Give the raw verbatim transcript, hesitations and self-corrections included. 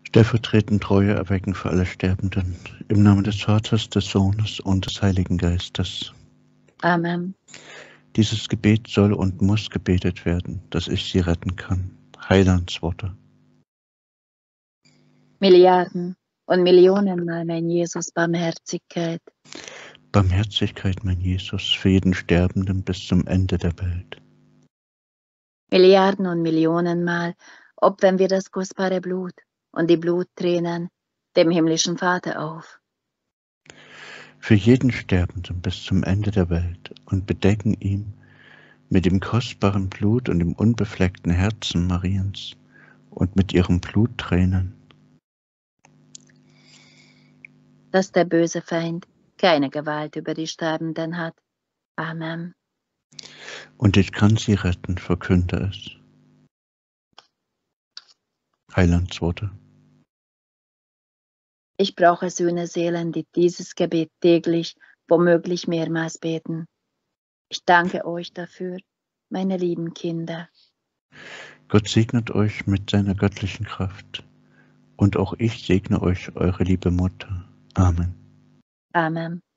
Stellvertretend Treue erwecken für alle Sterbenden. Im Namen des Vaters, des Sohnes und des Heiligen Geistes. Amen. Dieses Gebet soll und muss gebetet werden, dass ich sie retten kann. Heilandsworte. Milliarden und Millionenmal, mein Jesus, Barmherzigkeit. Barmherzigkeit, mein Jesus, für jeden Sterbenden bis zum Ende der Welt. Milliarden und Millionenmal opfern wir das kostbare Blut und die Bluttränen dem himmlischen Vater auf. Für jeden Sterbenden bis zum Ende der Welt und bedecken ihm mit dem kostbaren Blut und dem unbefleckten Herzen Mariens und mit ihrem Blut Tränen. Dass der böse Feind keine Gewalt über die Sterbenden hat. Amen. Und ich kann sie retten, verkünde es. Heilandsworte. Ich brauche Sühneseelen, die dieses Gebet täglich, womöglich mehrmals beten. Ich danke euch dafür, meine lieben Kinder. Gott segnet euch mit seiner göttlichen Kraft. Und auch ich segne euch, eure liebe Mutter. Amen. Amen.